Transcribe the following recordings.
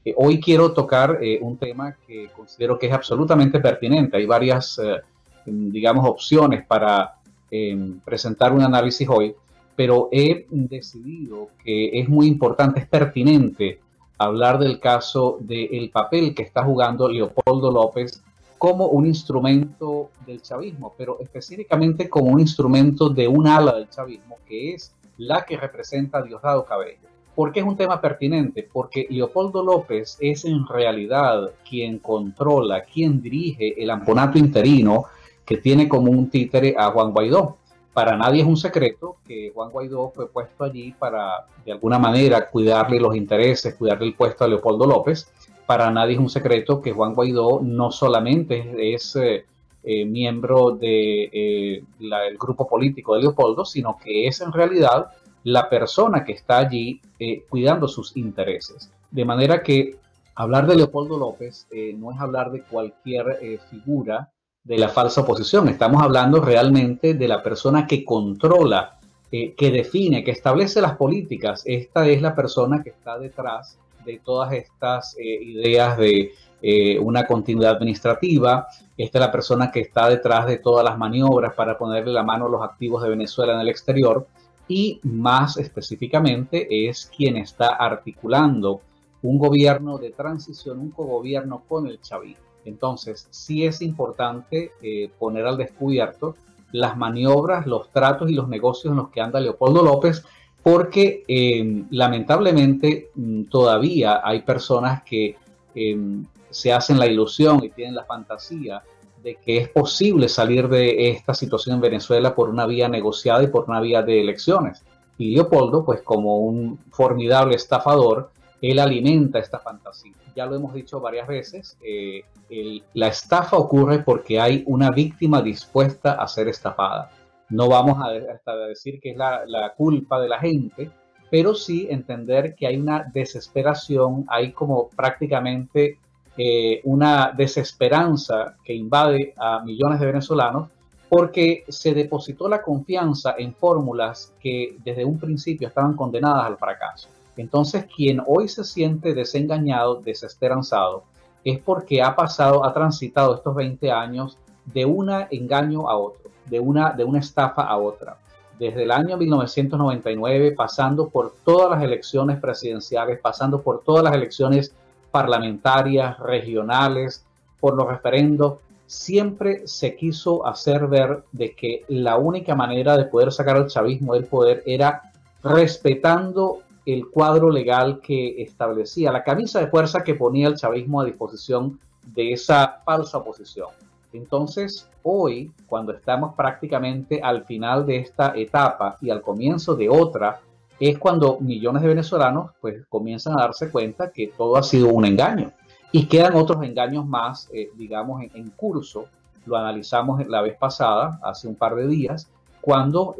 Hoy quiero tocar un tema que considero que es absolutamente pertinente. Hay varias, digamos, opciones para presentar un análisis hoy, pero he decidido que es muy importante, es pertinente hablar del caso del papel que está jugando Leopoldo López como un instrumento del chavismo, pero específicamente como un instrumento de un ala del chavismo, que es la que representa a Diosdado Cabello. ¿Por qué es un tema pertinente? Porque Leopoldo López es en realidad quien controla, quien dirige el amponato interino que tiene como un títere a Juan Guaidó. Para nadie es un secreto que Juan Guaidó fue puesto allí para, de alguna manera, cuidarle los intereses, cuidarle el puesto a Leopoldo López. Para nadie es un secreto que Juan Guaidó no solamente es miembro del grupo político de Leopoldo, sino que es en realidad la persona que está allí cuidando sus intereses. De manera que hablar de Leopoldo López no es hablar de cualquier figura de la falsa oposición. Estamos hablando realmente de la persona que controla, que define, que establece las políticas. Esta es la persona que está detrás de todas estas ideas de una continuidad administrativa. Esta es la persona que está detrás de todas las maniobras para ponerle la mano a los activos de Venezuela en el exterior. Y más específicamente es quien está articulando un gobierno de transición, un cogobierno con el chavismo. Entonces, sí es importante poner al descubierto las maniobras, los tratos y los negocios en los que anda Leopoldo López, porque lamentablemente todavía hay personas que se hacen la ilusión y tienen la fantasía de que es posible salir de esta situación en Venezuela por una vía negociada y por una vía de elecciones. Y Leopoldo, pues como un formidable estafador, él alimenta esta fantasía. Ya lo hemos dicho varias veces, la estafa ocurre porque hay una víctima dispuesta a ser estafada. No vamos a decir que es la culpa de la gente, pero sí entender que hay una desesperación, hay como prácticamente una desesperanza que invade a millones de venezolanos porque se depositó la confianza en fórmulas que desde un principio estaban condenadas al fracaso. Entonces, quien hoy se siente desengañado, desesperanzado, es porque ha transitado estos 20 años de un engaño a otro, de una estafa a otra. Desde el año 1999, pasando por todas las elecciones presidenciales, pasando por todas las elecciones parlamentarias, regionales, por los referendos, siempre se quiso hacer ver de que la única manera de poder sacar al chavismo del poder era respetando el cuadro legal que establecía, la camisa de fuerza que ponía el chavismo a disposición de esa falsa oposición. Entonces, hoy, cuando estamos prácticamente al final de esta etapa y al comienzo de otra, es cuando millones de venezolanos pues comienzan a darse cuenta que todo ha sido un engaño. Y quedan otros engaños más, digamos, en curso. Lo analizamos la vez pasada, hace un par de días, cuando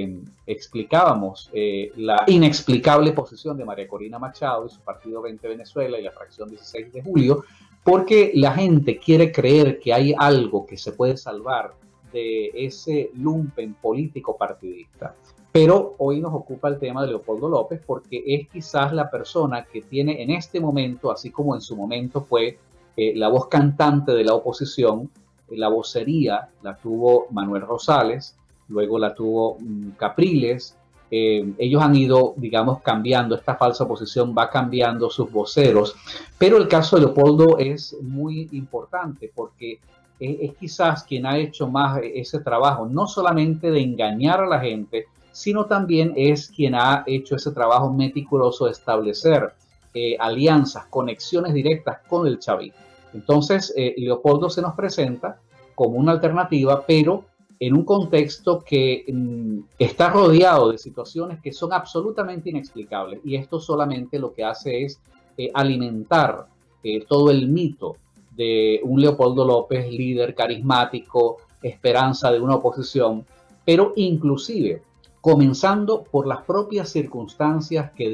explicábamos la inexplicable posición de María Corina Machado y su partido 20 Venezuela y la fracción 16 de julio, porque la gente quiere creer que hay algo que se puede salvar de ese lumpen político partidista. Pero hoy nos ocupa el tema de Leopoldo López porque es quizás la persona que tiene en este momento, así como en su momento fue la voz cantante de la oposición, la vocería la tuvo Manuel Rosales, luego la tuvo Capriles. Ellos han ido, digamos, cambiando, esta falsa oposición va cambiando sus voceros, pero el caso de Leopoldo es muy importante porque es quizás quien ha hecho más ese trabajo, no solamente de engañar a la gente, sino también es quien ha hecho ese trabajo meticuloso de establecer alianzas, conexiones directas con el chavismo. Entonces, Leopoldo se nos presenta como una alternativa, pero en un contexto que está rodeado de situaciones que son absolutamente inexplicables. Y esto solamente lo que hace es alimentar todo el mito de un Leopoldo López, líder carismático, esperanza de una oposición, pero inclusive comenzando por las propias circunstancias que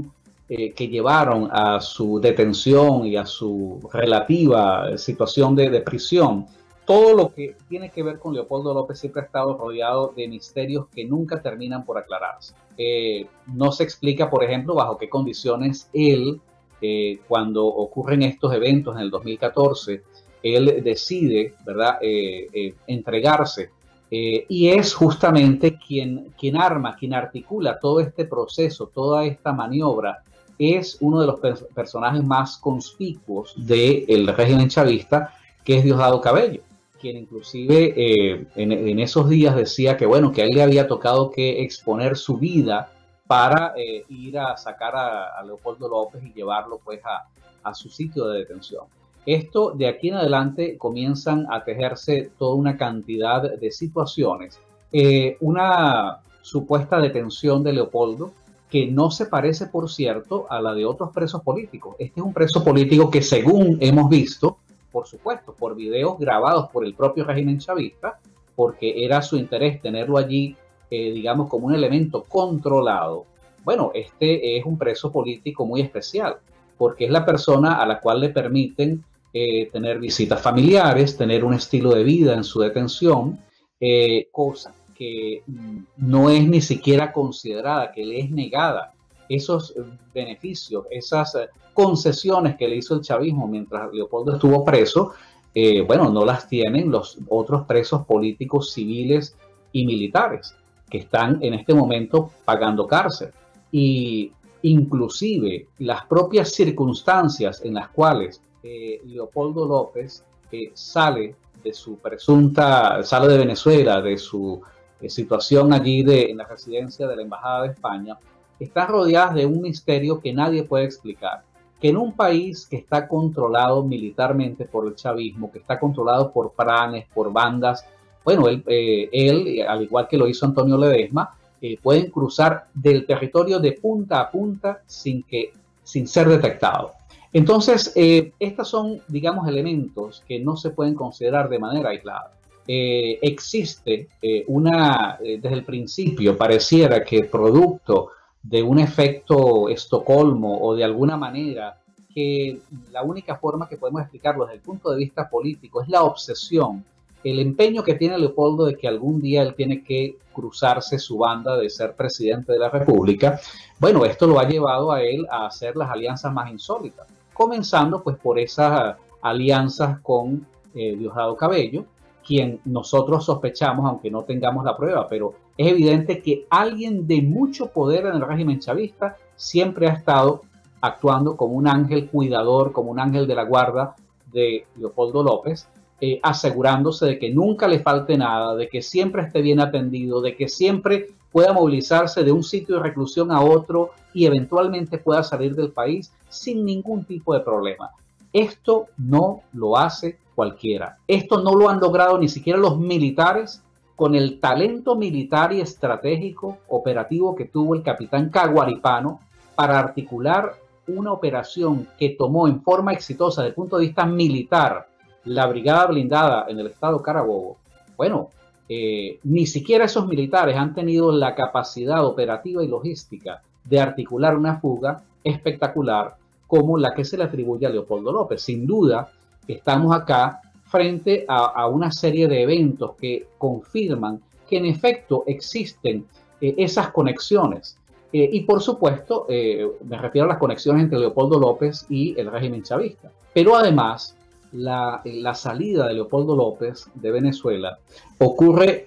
llevaron a su detención y a su relativa situación de prisión. Todo lo que tiene que ver con Leopoldo López siempre ha estado rodeado de misterios que nunca terminan por aclararse. No se explica, por ejemplo, bajo qué condiciones él cuando ocurren estos eventos en el 2014, él decide, ¿verdad?, entregarse. Y es justamente quien arma, quien articula todo este proceso, toda esta maniobra. Es uno de los personajes más conspicuos del régimen chavista, que es Diosdado Cabello, quien inclusive en esos días decía que, bueno, que a él le había tocado que exponer su vida para ir a sacar a Leopoldo López y llevarlo pues a su sitio de detención. Esto, de aquí en adelante, comienzan a tejerse toda una cantidad de situaciones. Una supuesta detención de Leopoldo, que no se parece, por cierto, a la de otros presos políticos. Este es un preso político que, según hemos visto, por supuesto, por videos grabados por el propio régimen chavista, porque era su interés tenerlo allí, digamos, como un elemento controlado. Bueno, este es un preso político muy especial, porque es la persona a la cual le permiten tener visitas familiares, tener un estilo de vida en su detención, cosa que no es ni siquiera considerada, que le es negada. Esos beneficios, esas concesiones que le hizo el chavismo mientras Leopoldo estuvo preso, bueno, no las tienen los otros presos políticos, civiles y militares que están en este momento pagando cárcel. Y inclusive las propias circunstancias en las cuales Leopoldo López sale de su sale de Venezuela, de su situación allí en la residencia de la Embajada de España, están rodeadas de un misterio que nadie puede explicar. Que en un país que está controlado militarmente por el chavismo, que está controlado por planes, por bandas, bueno, él, al igual que lo hizo Antonio Ledesma, pueden cruzar del territorio de punta a punta sin ser detectado. Entonces, estos son, digamos, elementos que no se pueden considerar de manera aislada. Existe desde el principio, pareciera que producto de un efecto Estocolmo o de alguna manera, que la única forma que podemos explicarlo desde el punto de vista político es la obsesión, el empeño que tiene Leopoldo de que algún día él tiene que cruzarse su banda de ser presidente de la República. Bueno, esto lo ha llevado a él a hacer las alianzas más insólitas, comenzando pues por esas alianzas con Diosdado Cabello, quien nosotros sospechamos, aunque no tengamos la prueba, pero es evidente que alguien de mucho poder en el régimen chavista siempre ha estado actuando como un ángel cuidador, como un ángel de la guarda de Leopoldo López, asegurándose de que nunca le falte nada, de que siempre esté bien atendido, de que siempre pueda movilizarse de un sitio de reclusión a otro y eventualmente pueda salir del país sin ningún tipo de problema. Esto no lo hace cualquiera. Esto no lo han logrado ni siquiera los militares, con el talento militar y estratégico operativo que tuvo el capitán Caguaripano para articular una operación que tomó en forma exitosa desde el punto de vista militar la brigada blindada en el estado Carabobo. Bueno, ni siquiera esos militares han tenido la capacidad operativa y logística de articular una fuga espectacular como la que se le atribuye a Leopoldo López. Sin duda, estamos acá frente a una serie de eventos que confirman que en efecto existen esas conexiones. Y por supuesto, me refiero a las conexiones entre Leopoldo López y el régimen chavista. Pero además, la salida de Leopoldo López de Venezuela ocurre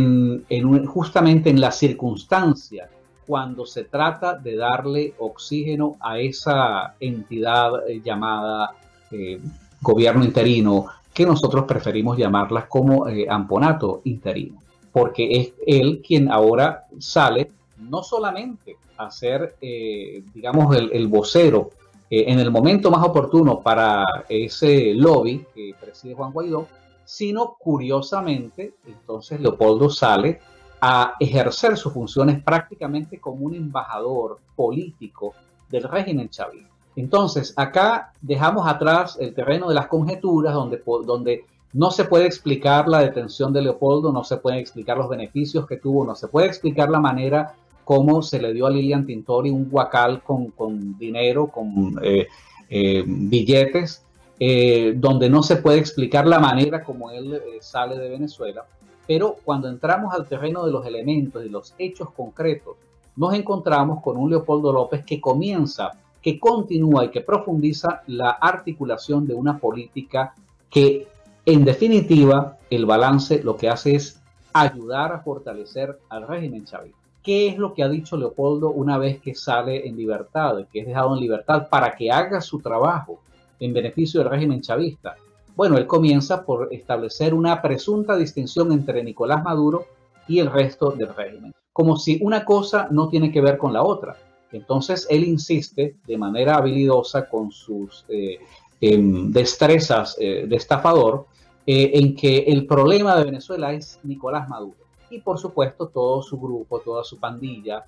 justamente en la circunstancia cuando se trata de darle oxígeno a esa entidad llamada gobierno interino, que nosotros preferimos llamarlas como amponato interino, porque es él quien ahora sale no solamente a ser, digamos, el vocero en el momento más oportuno para ese lobby que preside Juan Guaidó, sino curiosamente, entonces Leopoldo sale a ejercer sus funciones prácticamente como un embajador político del régimen chavista. Entonces, acá dejamos atrás el terreno de las conjeturas, donde no se puede explicar la detención de Leopoldo, no se pueden explicar los beneficios que tuvo, no se puede explicar la manera como se le dio a Lilian Tintori un guacal con dinero, con billetes, donde no se puede explicar la manera como él sale de Venezuela. Pero cuando entramos al terreno de los elementos y los hechos concretos, nos encontramos con un Leopoldo López que comienza que continúa y que profundiza la articulación de una política que, en definitiva, el balance lo que hace es ayudar a fortalecer al régimen chavista. ¿Qué es lo que ha dicho Leopoldo una vez que sale en libertad, que es dejado en libertad para que haga su trabajo en beneficio del régimen chavista? Bueno, él comienza por establecer una presunta distinción entre Nicolás Maduro y el resto del régimen, como si una cosa no tiene que ver con la otra. Entonces él insiste de manera habilidosa con sus destrezas de estafador en que el problema de Venezuela es Nicolás Maduro. Y por supuesto todo su grupo, toda su pandilla,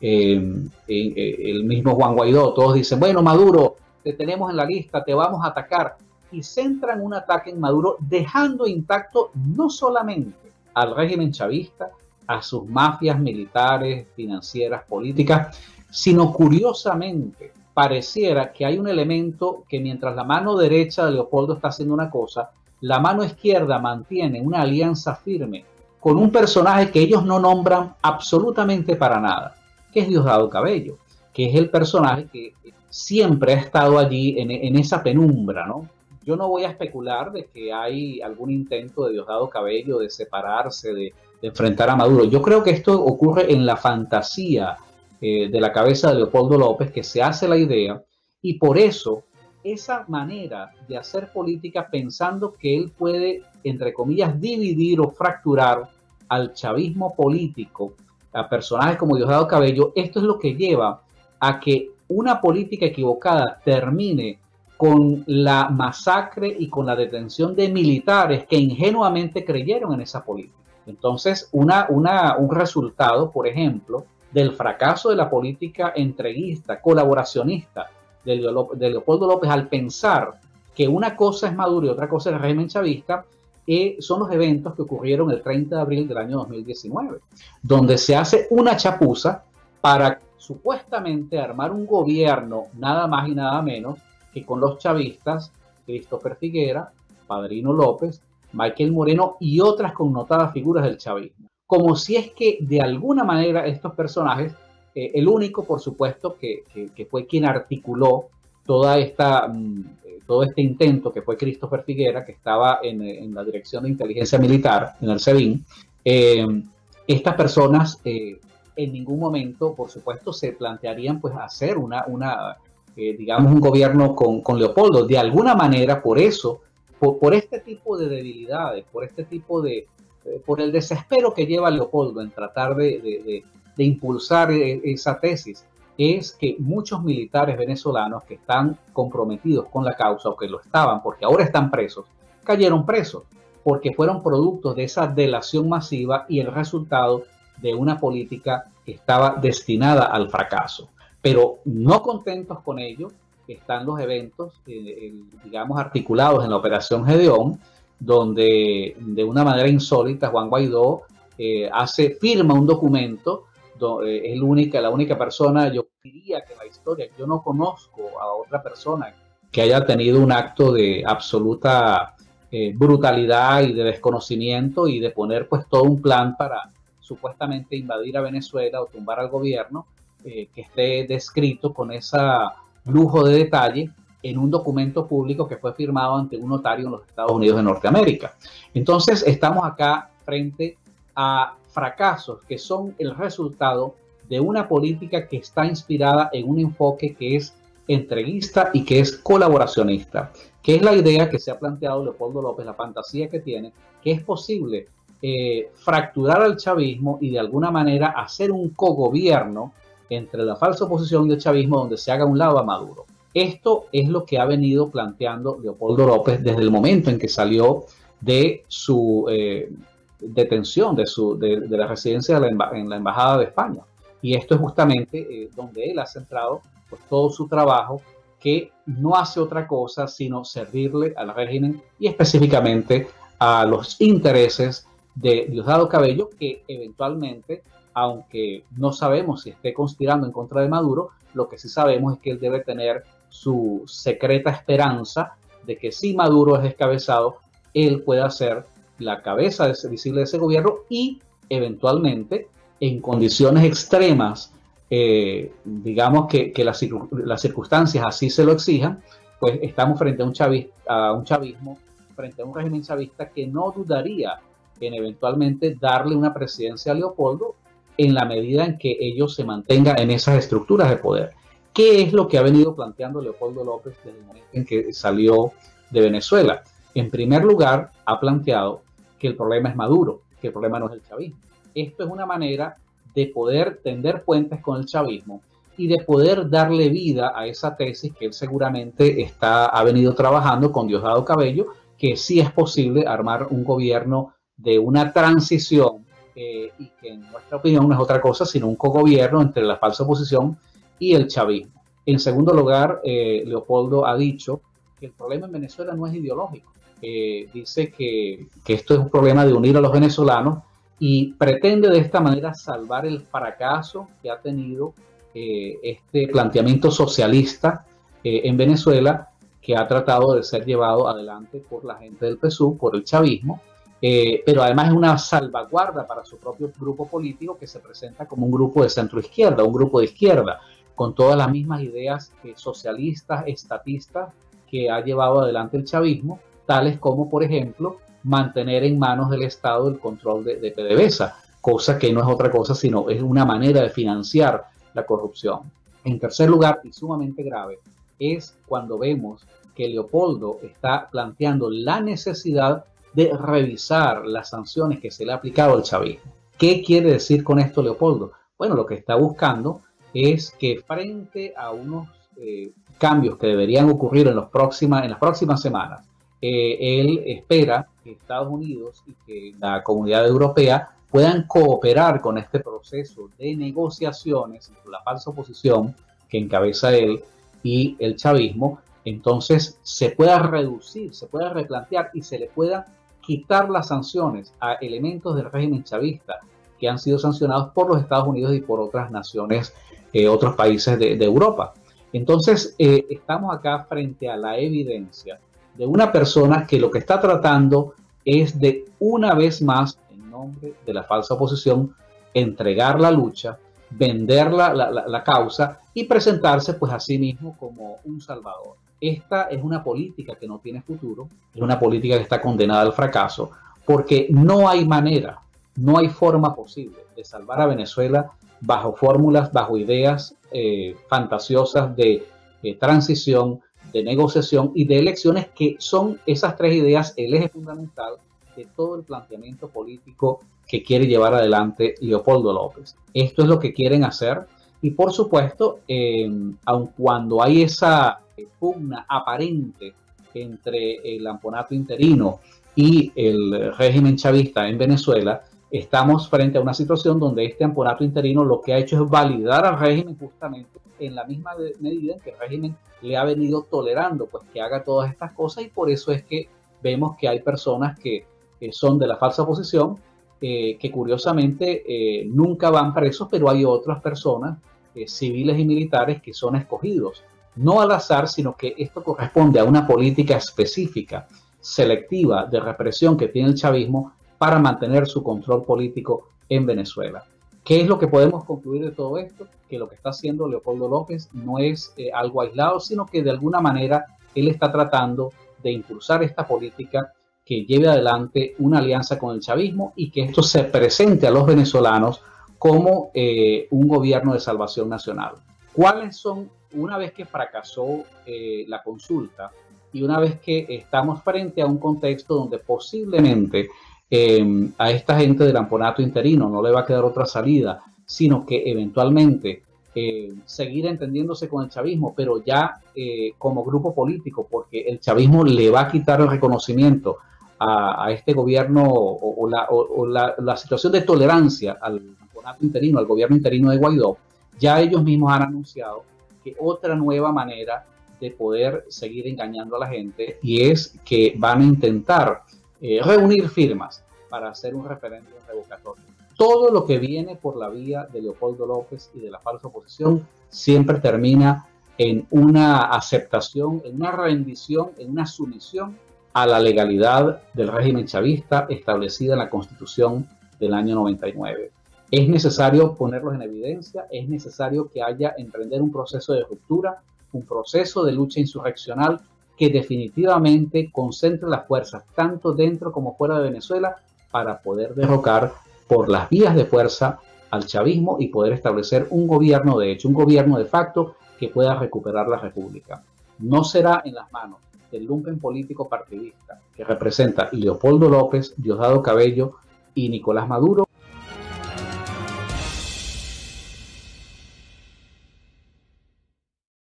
el mismo Juan Guaidó, todos dicen, bueno, Maduro, te tenemos en la lista, te vamos a atacar. Y centran un ataque en Maduro, dejando intacto no solamente al régimen chavista, a sus mafias militares, financieras, políticas, sino curiosamente pareciera que hay un elemento que mientras la mano derecha de Leopoldo está haciendo una cosa, la mano izquierda mantiene una alianza firme con un personaje que ellos no nombran absolutamente para nada, que es Diosdado Cabello, que es el personaje que siempre ha estado allí en esa penumbra, ¿no? Yo no voy a especular de que hay algún intento de Diosdado Cabello de separarse, de enfrentar a Maduro. Yo creo que esto ocurre en la fantasía de la cabeza de Leopoldo López, que se hace la idea, y por eso esa manera de hacer política pensando que él puede, entre comillas, dividir o fracturar al chavismo político, a personajes como Diosdado Cabello, esto es lo que lleva a que una política equivocada termine con la masacre y con la detención de militares que ingenuamente creyeron en esa política. Entonces, un resultado, por ejemplo, del fracaso de la política entreguista, colaboracionista de Leopoldo López, al pensar que una cosa es Maduro y otra cosa es el régimen chavista, son los eventos que ocurrieron el 30 de abril del año 2019, donde se hace una chapuza para supuestamente armar un gobierno nada más y nada menos que con los chavistas, Christopher Figuera, Padrino López, Michael Moreno y otras connotadas figuras del chavismo. Como si es que de alguna manera estos personajes, el único por supuesto que fue quien articuló todo este intento, que fue Christopher Figuera, que estaba en la Dirección de Inteligencia Militar, en el SEBIN, estas personas en ningún momento, por supuesto, se plantearían pues hacer digamos, un gobierno con Leopoldo. De alguna manera, por eso, por este tipo de debilidades, por el desespero que lleva Leopoldo en tratar de impulsar esa tesis, es que muchos militares venezolanos que están comprometidos con la causa, o que lo estaban, porque ahora están presos, cayeron presos, porque fueron productos de esa delación masiva y el resultado de una política que estaba destinada al fracaso. Pero no contentos con ello, están los eventos, digamos, articulados en la Operación Gedeón, donde de una manera insólita Juan Guaidó firma un documento, es la única persona, yo diría que en la historia, yo no conozco a otra persona que haya tenido un acto de absoluta brutalidad y de desconocimiento y de poner pues todo un plan para supuestamente invadir a Venezuela o tumbar al gobierno, que esté descrito con ese lujo de detalle en un documento público que fue firmado ante un notario en los Estados Unidos de Norteamérica. Entonces estamos acá frente a fracasos que son el resultado de una política que está inspirada en un enfoque que es entreguista y que es colaboracionista, que es la idea que se ha planteado Leopoldo López, la fantasía que tiene, que es posible fracturar al chavismo y de alguna manera hacer un cogobierno entre la falsa oposición y el chavismo donde se haga un lado a Maduro. Esto es lo que ha venido planteando Leopoldo López desde el momento en que salió de su detención, de la residencia en la Embajada de España. Y esto es justamente donde él ha centrado pues, todo su trabajo, que no hace otra cosa sino servirle al régimen y específicamente a los intereses de Diosdado Cabello, que eventualmente, aunque no sabemos si esté conspirando en contra de Maduro, lo que sí sabemos es que él debe tener su secreta esperanza de que si Maduro es descabezado, él pueda ser la cabeza visible de ese gobierno y eventualmente en condiciones extremas digamos que las circunstancias así se lo exijan, pues estamos frente a un chavismo, frente a un régimen chavista que no dudaría en eventualmente darle una presidencia a Leopoldo en la medida en que ellos se mantengan en esas estructuras de poder. ¿Qué es lo que ha venido planteando Leopoldo López desde el momento en que salió de Venezuela? En primer lugar, ha planteado que el problema es Maduro, que el problema no es el chavismo. Esto es una manera de poder tender puentes con el chavismo y de poder darle vida a esa tesis que él seguramente ha venido trabajando con Diosdado Cabello, que sí es posible armar un gobierno de una transición y que en nuestra opinión no es otra cosa sino un cogobierno entre la falsa oposición y el chavismo. En segundo lugar, Leopoldo ha dicho que el problema en Venezuela no es ideológico. Dice que esto es un problema de unir a los venezolanos y pretende de esta manera salvar el fracaso que ha tenido este planteamiento socialista en Venezuela, que ha tratado de ser llevado adelante por la gente del PSUV, por el chavismo, pero además es una salvaguarda para su propio grupo político que se presenta como un grupo de centro-izquierda, un grupo de izquierda, con todas las mismas ideas socialistas, estatistas que ha llevado adelante el chavismo, tales como, por ejemplo, mantener en manos del Estado el control de PDVSA, cosa que no es otra cosa sino es una manera de financiar la corrupción. En tercer lugar, y sumamente grave, es cuando vemos que Leopoldo está planteando la necesidad de revisar las sanciones que se le ha aplicado al chavismo. ¿Qué quiere decir con esto Leopoldo? Bueno, lo que está buscando es que frente a unos cambios que deberían ocurrir en las próximas semanas, él espera que Estados Unidos y que la comunidad europea puedan cooperar con este proceso de negociaciones entre la falsa oposición que encabeza él y el chavismo. Entonces se pueda reducir, se pueda replantear y se le pueda quitar las sanciones a elementos del régimen chavista que han sido sancionados por los Estados Unidos y por otras naciones, otros países de Europa. Entonces estamos acá frente a la evidencia de una persona que lo que está tratando es de una vez más, en nombre de la falsa oposición, entregar la lucha, vender la causa y presentarse pues a sí mismo como un salvador. Esta es una política que no tiene futuro, es una política que está condenada al fracaso, porque no hay manera, no hay forma posible de salvar a Venezuela bajo fórmulas, bajo ideas fantasiosas de transición, de negociación y de elecciones, que son esas tres ideas el eje fundamental de todo el planteamiento político que quiere llevar adelante Leopoldo López. Esto es lo que quieren hacer y por supuesto, aun cuando hay esa pugna aparente entre el amponato interino y el régimen chavista en Venezuela, estamos frente a una situación donde este amponato interino lo que ha hecho es validar al régimen justamente en la misma medida en que el régimen le ha venido tolerando pues que haga todas estas cosas, y por eso es que vemos que hay personas que son de la falsa oposición que curiosamente nunca van presos, pero hay otras personas civiles y militares que son escogidos no al azar, sino que esto corresponde a una política específica, selectiva, de represión que tiene el chavismo para mantener su control político en Venezuela. ¿Qué es lo que podemos concluir de todo esto? Que lo que está haciendo Leopoldo López no es algo aislado, sino que de alguna manera él está tratando de impulsar esta política que lleve adelante una alianza con el chavismo y que esto se presente a los venezolanos como un gobierno de salvación nacional. ¿Cuáles son, una vez que fracasó la consulta y una vez que estamos frente a un contexto donde posiblemente a esta gente del amponato interino no le va a quedar otra salida, sino que eventualmente seguir entendiéndose con el chavismo, pero ya como grupo político, porque el chavismo le va a quitar el reconocimiento a este gobierno o la situación de tolerancia al amponato interino, al gobierno interino de Guaidó. Ya ellos mismos han anunciado que otra nueva manera de poder seguir engañando a la gente y es que van a intentar reunir firmas para hacer un referéndum revocatorio. Todo lo que viene por la vía de Leopoldo López y de la falsa oposición siempre termina en una aceptación, en una rendición, en una sumisión a la legalidad del régimen chavista establecida en la Constitución del año 99. Es necesario ponerlos en evidencia, es necesario que haya, emprender un proceso de ruptura, un proceso de lucha insurreccional que definitivamente concentre las fuerzas tanto dentro como fuera de Venezuela para poder derrocar por las vías de fuerza al chavismo y poder establecer un gobierno de hecho, un gobierno de facto que pueda recuperar la república. No será en las manos del lumpen político partidista que representa Leopoldo López, Diosdado Cabello y Nicolás Maduro